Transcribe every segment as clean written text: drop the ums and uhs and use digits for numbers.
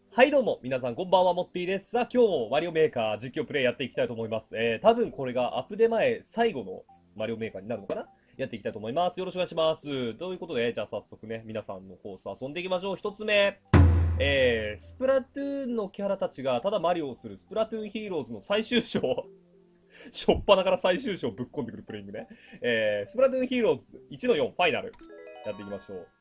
はいどうも、皆さんこんばんは、モッティです。さあ、今日もマリオメーカー実況プレイやっていきたいと思います。多分これがアップデ前最後のマリオメーカーになるのかな。やっていきたいと思います。よろしくお願いします。ということで、じゃあ早速ね、皆さんのコース遊んでいきましょう。一つ目。スプラトゥーンのキャラたちがただマリオをするスプラトゥーンヒーローズの最終章。しょっぱなから最終章ぶっ込んでくるプレイングね。スプラトゥーンヒーローズ1の4ファイナル。やっていきましょう。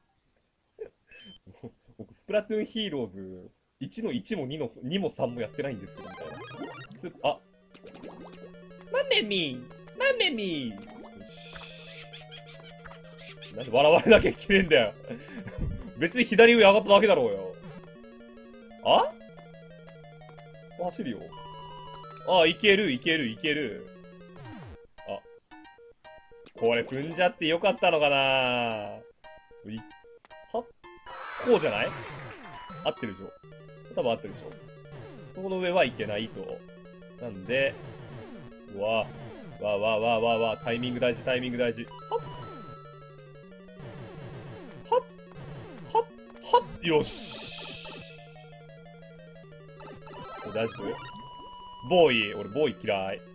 僕、スプラトゥーンヒーローズ1の1も2の2も3もやってないんですけど、みたいな。あ、マメミーマメミーよし。なんで笑われなきゃいけねえんだよ。別に左上上がっただけだろうよ。あ走るよ。あ、いける、いける、いける。あ、これ踏んじゃってよかったのかなはこうじゃない合ってるでしょ多分合ってるでしょこの上はいけないと。なんで、うわわわわわわタイミング大事、タイミング大事。はっはっはっはっよし大丈夫ボーイ俺ボーイ嫌い。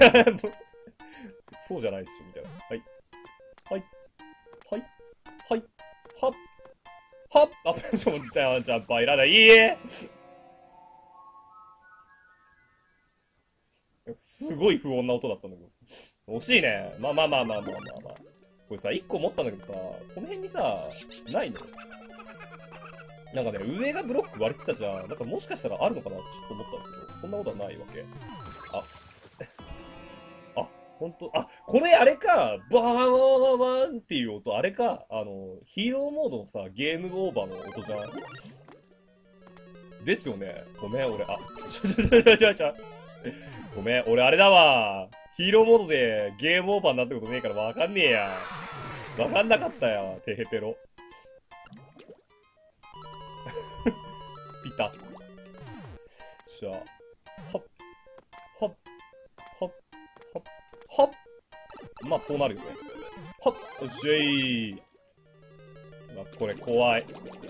そうじゃないっしょ、みたいな。はい。はい。はい。はい。はっ。はっあ、ちょっと待って、ジャンパーいらない。いいえすごい不穏な音だったんだけど。惜しいね。まあまあまあまあまあまあまあ。これさ、一個持ったんだけどさ、この辺にさ、ないのなんかね、上がブロック割れてたじゃん。なんかもしかしたらあるのかなってちょっと思ったんですけど、そんなことはないわけ。あ、ほんと、これあれか、バーンバーンバーバーンっていう音、あれか、ヒーローモードのさ、ゲームオーバーの音じゃんですよね。ごめん、俺、ごめん、俺あれだわ。ヒーローモードでゲームオーバーになったことねえからわかんねえや。わかんなかったよ、テヘペロ。ピタ。しゃあ。はっ、はっ、はっ、はっ、はっ。まあ、そうなるよね。はっ、よっしゃい。これ怖い。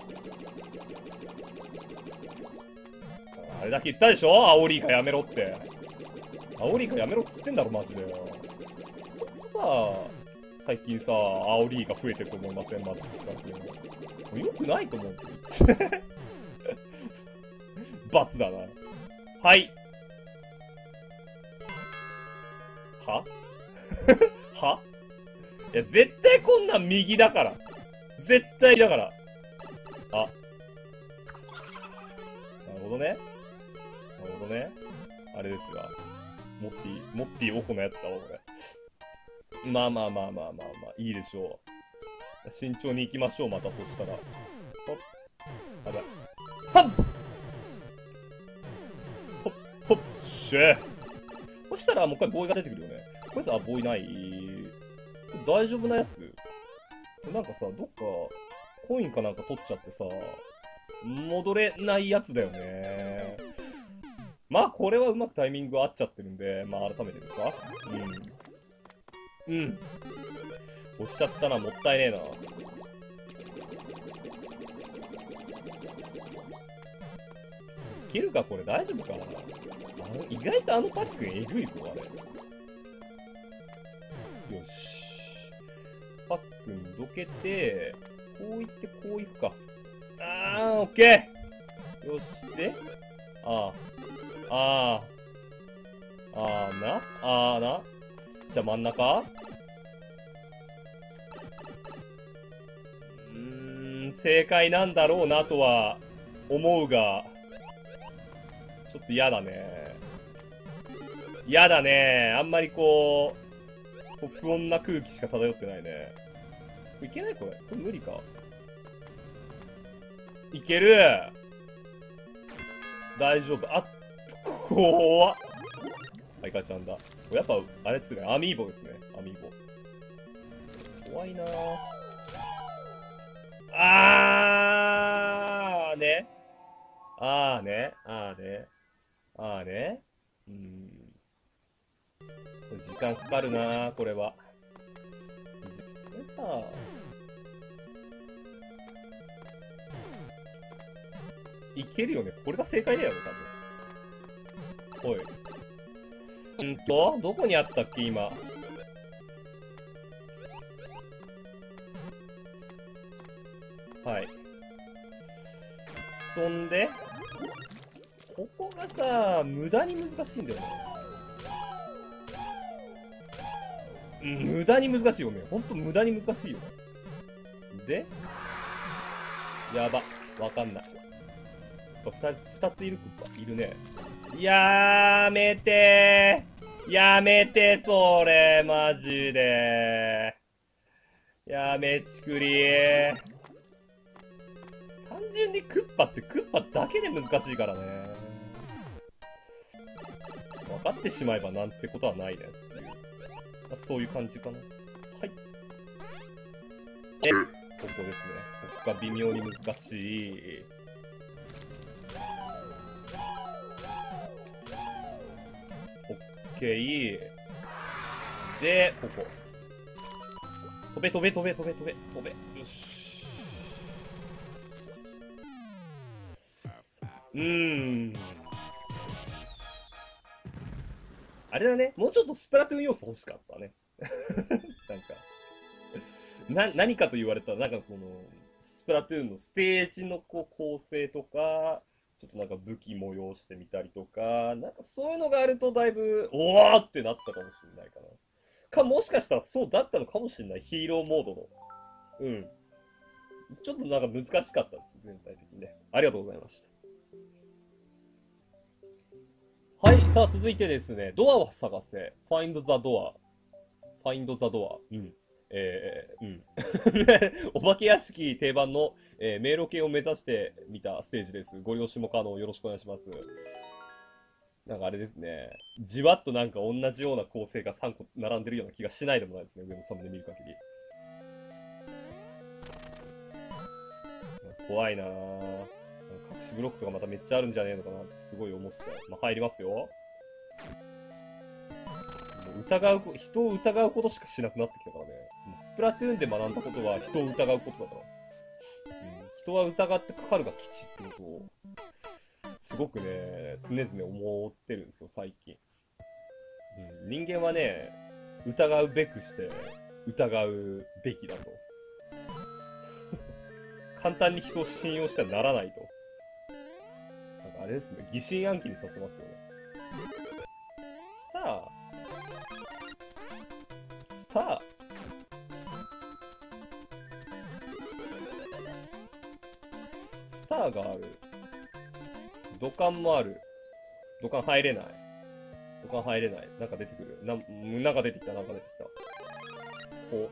あれだけ言ったでしょアオリイカやめろって。アオリイカやめろっつってんだろ、マジでよ。ほんとさ、最近さ、アオリイカ増えてると思いませんマジで。よくないと思うんですよ。罰だな。はい。ははいや、絶対こんなん右だから。絶対だから。なるほどね。なるほどね。あれですが。モッティオコのやつだわ、これ。まあまあまあまあまあまあ、いいでしょう。慎重に行きましょう、またそしたら。ほっ、やばい。はっほっ、ほっ、しぇそしたらもう一回ボーイが出てくるよね。これさ、ボーイない大丈夫なやつなんかさ、どっか、コインかなんか取っちゃってさ、戻れないやつだよね。まあ、これはうまくタイミングが合っちゃってるんで、まあ、改めてですかうん。うん。押しちゃったな、もったいねえな。いけるかこれ大丈夫かな意外とあのパックンえぐいぞ、あれ。よし。パックンどけて、こういってこういくか。オッケーよして、ああ、ああ、な。じゃあ真ん中正解なんだろうなとは思うが、ちょっと嫌だね。嫌だね。あんまり不穏な空気しか漂ってないね。いけないこれ。これ無理か。いける大丈夫。怖っ。アイカちゃんだ。やっぱ、あれですね。アミーボですね。アミーボ。怖いなぁ。ね。ね。これ時間かかるなぁ、これは。これさ、 いけるよね。これが正解だよね、多分。おい。どこにあったっけ、今。はい。そんで、ここがさ、無駄に難しいんだよね。無駄に難しいよね。ほんと無駄に難しいよ。で、やば。わかんない。二ついるか。いるね。やめてー。やめて、それ、マジで。やめちくりー。単純にクッパってクッパだけで難しいからね。分かってしまえばなんてことはないねっていう。まあ、そういう感じかな。はい。で、ここですね。ここが微妙に難しい。オッケー。で、ここ。飛べ飛べ飛べ飛べ飛べ飛べ。よし。あれだね。もうちょっとスプラトゥーン要素欲しかったね。何かと言われたら、なんかこの、スプラトゥーンのステージのこう構成とか、ちょっとなんか武器催してみたりとか、なんかそういうのがあるとだいぶ、おーってなったかもしれないかな。もしかしたらそうだったのかもしれない。ヒーローモードの。うん。ちょっとなんか難しかったです。全体的にね。ありがとうございました。はい、さあ続いてですね、ドアを探せ。Find the door。Find the door。うん。お化け屋敷定番の、迷路系を目指してみたステージです。ご了承も可能よろしくお願いします。なんかあれですね、じわっとなんか同じような構成が3個並んでるような気がしないでもないですね、上のサムネ見る限り。怖いなぁ。隠しブロックとかまためっちゃあるんじゃねえのかなってすごい思っちゃう。まあ、入りますよ。人を疑うことしかしなくなってきたからね。スプラトゥーンで学んだことは人を疑うことだから。人は疑ってかかるが吉ってことを、すごくね、常々思ってるんですよ、最近。人間はね、疑うべくして疑うべきだと。簡単に人を信用してはならないと。なんかあれですね、疑心暗鬼にさせますよね。スタースターがある。土管もある。土管入れない。土管入れない。なんか出てくる。なんか出てきた。なんか出てきた。こ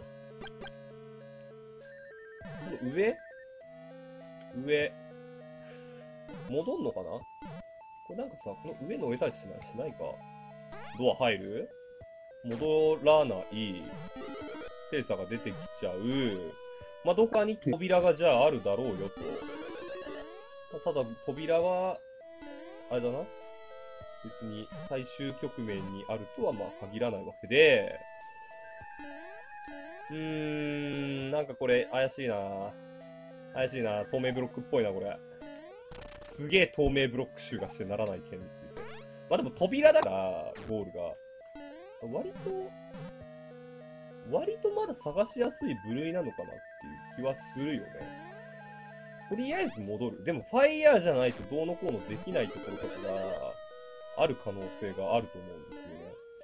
う。上。戻んのかなこれなんかさ、この上の上たりしないか。ドア入る？戻らない。テレサが出てきちゃう。まあ、どっかに扉がじゃああるだろうよと。ただ、扉は、あれだな。別に最終局面にあるとはまあ限らないわけで、なんかこれ怪しいな。怪しいな。透明ブロックっぽいな、これ。すげえ透明ブロック集がしてならない件について。まあでも扉だから、ゴールが。割とまだ探しやすい部類なのかなっていう気はするよね。とりあえず戻る。でもファイヤーじゃないとどうのこうのできないところとかがある可能性があると思うんですよ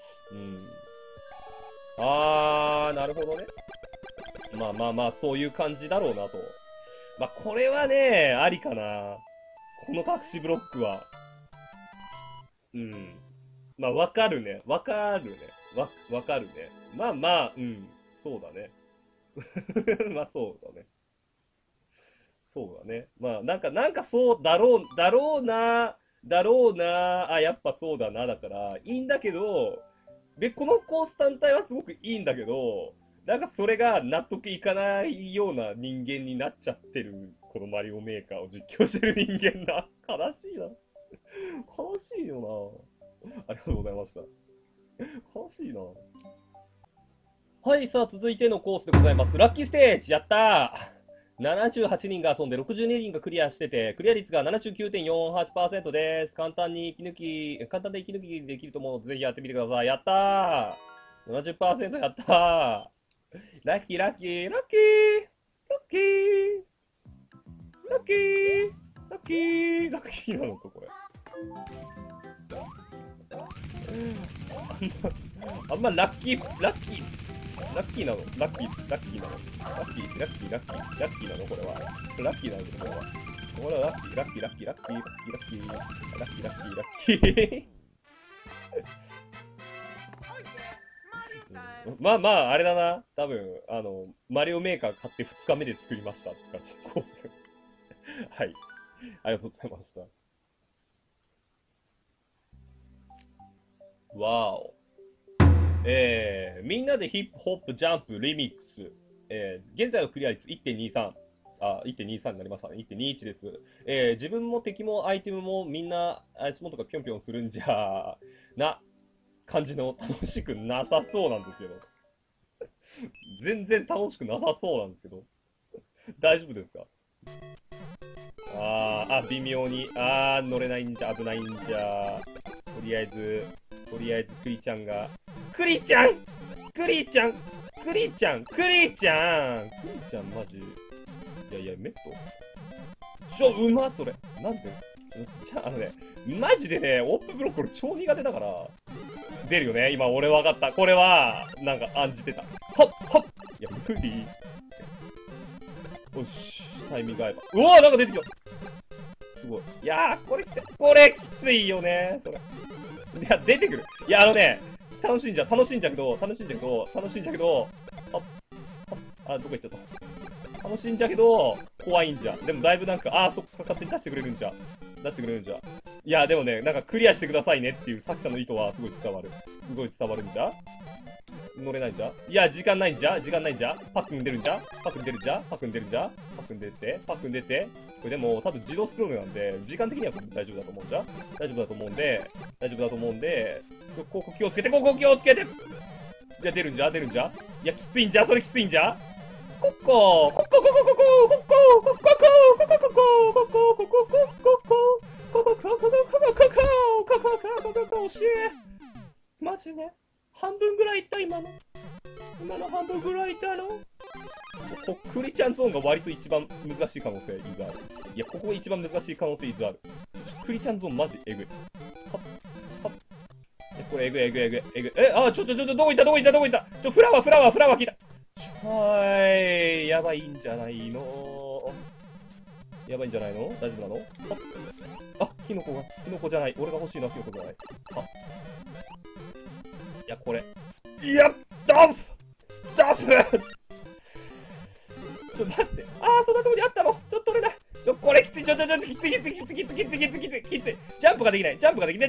ね。なるほどね。まあ、そういう感じだろうなと。まあ、これはね、ありかな。この隠しブロックは。まあ、わかるね。わかるね。わかるね。まあ、そうだね。まあ、そうだね。そうだね。まあ、なんかそうだろうな、やっぱそうだな、だから、いいんだけど、で、このコース単体はすごくいいんだけど、なんかそれが納得いかないような人間になっちゃってる、このマリオメーカーを実況してる人間だ。悲しいな。悲しいよな。ありがとうございました。悲しいな。はい、さあ続いてのコースでございます。ラッキーステージやったー 78人が遊んで62人がクリアしてて、クリア率が 79.48% です。簡単で息抜きできると思うので、ぜひやってみてください。やったー !70% やったーラッキーラッキーラッキーラッキーラッキーラッキーラッキーなのか、これ。あんまラッキーなのラッキーなのラッキーなのこれは。ラッキーなのこれは。これはラッキー。まあまあ、あれだな。多分、マリオメーカー買って2日目で作りましたって感じのコース。はい。ありがとうございました。わお。みんなでヒップホップジャンプリミックス。現在のクリア率1.23。1.23になりましたね。1.21です。自分も敵もアイテムもみんな足元がぴょんぴょんするんじゃな感じの楽しくなさそうなんですけど。全然楽しくなさそうなんですけど。大丈夫ですか？微妙に。乗れないんじゃ、危ないんじゃ。とりあえず、クリちゃんが。クリちゃんマジ。いや、メットうまそれ。なんでマジでね、オープンブロックこれ超苦手だから。出るよね。今俺分かった。これは、なんか案じてた。ほっいや、無理。よし、タイミング合えば。うわーなんか出てきたすごい。いやー、これきついよねそれ。いや、出てくる。いや、楽しいんじゃけど、どこ行っちゃった。楽しいんじゃけど、怖いんじゃ。でもだいぶなんか、そっか、勝手に出してくれるんじゃ。いや、でもね、なんかクリアしてくださいねっていう作者の意図はすごい伝わるんじゃ。乗れないんじゃ。いや、時間ないんじゃ。パックン出るんじゃ。パックン出て。これでも、多分自動スクロールなんで、時間的には大丈夫だと思うんじゃ。大丈夫だと思うんで、ここ気をつけて。いや、出るんじゃ。いや、きついんじゃ。それきついんじゃ。惜しい。マジね。半分ぐらいいった今の半分ぐらいいったの。クリちゃんゾーンが割と一番難しい可能性いずある。いや、ここが一番難しい可能性いずある。クリちゃんゾーンマジえぐい。これえぐい。どこ行ったフラワー聞いた。やばいんじゃないの大丈夫なのキノコじゃない。俺が欲しいのはキノコじゃない。いや、これ。いや、ダフちょっと待って。そんなとこにあったの取れない。これきつい。きつい。ジャンプができない。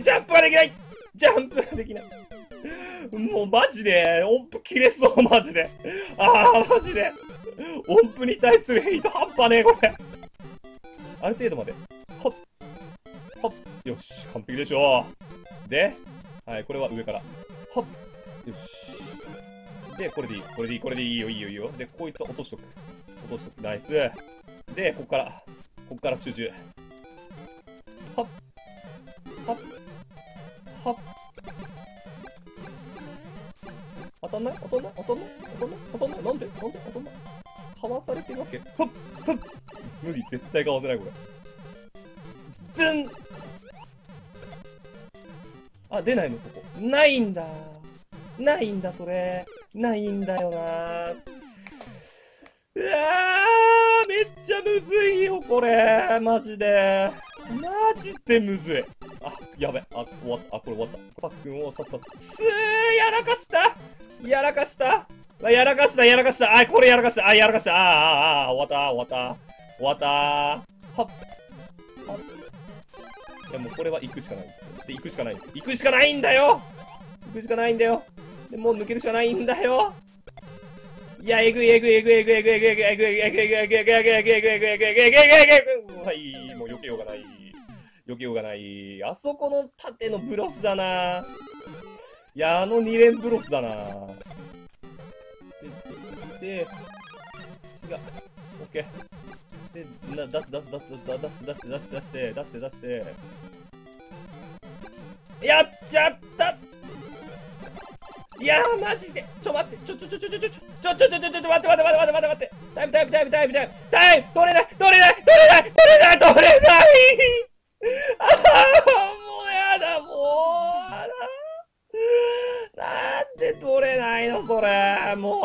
もうマジで、音符切れそう、マジで。マジで。音符に対するヘイト半端ねえ、これ。ある程度まで。よし、完璧でしょ。で、はい、これは上から。よし。で、これでいいよ。で、こいつは落としとく。ナイス。で、こっから集中。当たんないなんで当たんないかわされてるわけ無理、絶対かわせない、これ。ズン出ないの、そこ。ないんだ、それ。ないんだよな。めっちゃむずいよ、これ。マジでむずい。やべ。これ終わった。パックンをさっさと。やらかした。これやらかした。終わった。いや、もうこれは行くしかないんですよ。行くしかないんだよ。でもう抜けるしかないんだよ。いや、えぐい。はい、もう避けようがない。あそこの縦のブロスだな。いや、2連ブロスだな。で、違う。オッケー。 で、出して。やっちゃった。いやー、マジで。待って。待って。タイム。取れない。ああ、もうやだ、もう。なんで取れないの、それ。もう。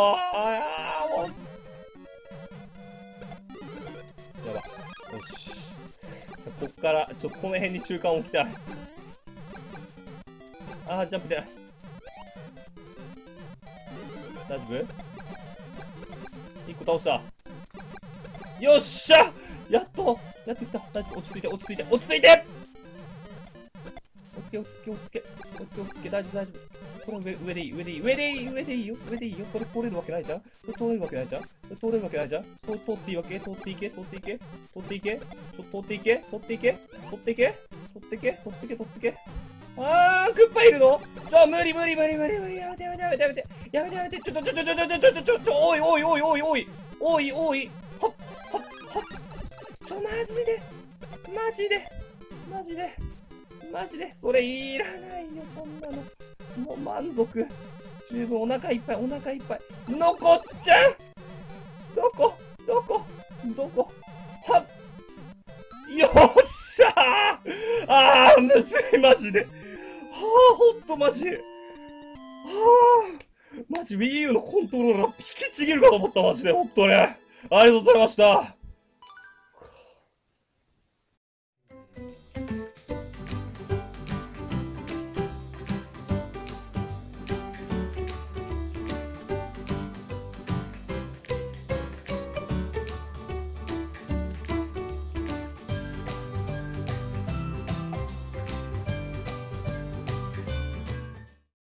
やば。よし。じゃ、こっから、この辺に中間置きたい。あー、ジャンプで。大丈夫？ 1 個倒した。よっしゃ！やっときた。大丈夫。落ち着いて。落ち着け。大丈夫。これ上でいいよ。それ通れるわけないじゃん。通っていいわけ？通っていけ。あー、クッパいるの？無理。やめて。おい。はっ。マジで。それいらないよ、そんなの。もう満足。十分お腹いっぱい。残っちゃう。どこはっ。よっしゃー。あー、むずい、マジで。はあ、ほんとマジ。はあ、マジ Wii U のコントローラー引きちぎるかと思った、マジで。ほんとね。ありがとうございました。